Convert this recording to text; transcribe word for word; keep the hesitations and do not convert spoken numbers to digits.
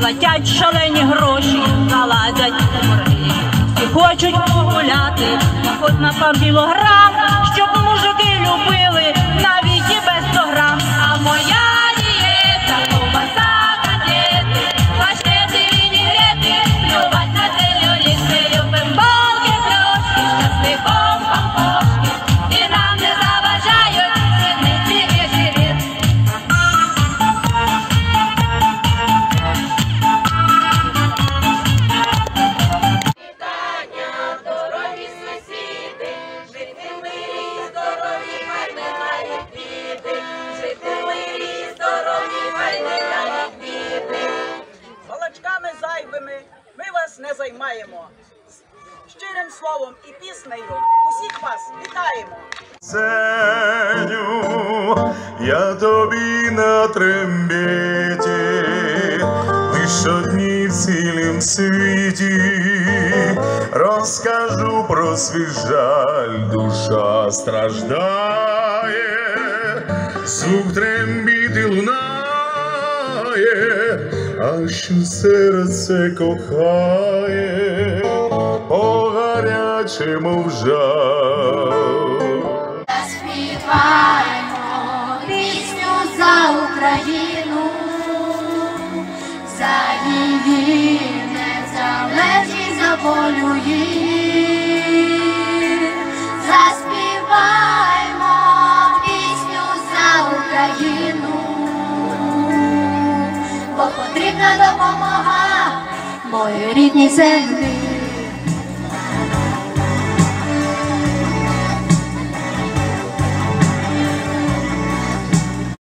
платять шалені гроші, залазять у борги. І хочуть погуляти, хоч на півкілограм, щоб мужики любили навіть і без сто грам. А моя дієта, ковбаса, котлети, паштети, вінігрети, плювать на целюліти, любим булки, трошки, щасливом пампошки, і нам не заважають сідниці і живіт. Вітання, дорогі сусіди, жити в мирі, здорові, хай не мають біди, жити в мирі, здорові, хай не мають біди. Балачками зайвими ми вас не займаємо. Щирим словом і піснею усіх вас вітаємо. Сеню, я тобі на трембеті, лиш одні в цілім світі, розкажу про свій жаль, душа страждає, звук трембіти лунає, а що серце кохає, по гарячому вжар. Заспіваємо пісню за Україну, за її незалежність, за волю її. Заспіваємо пісню за Україну, бо потрібна допомога моїй рідній землі.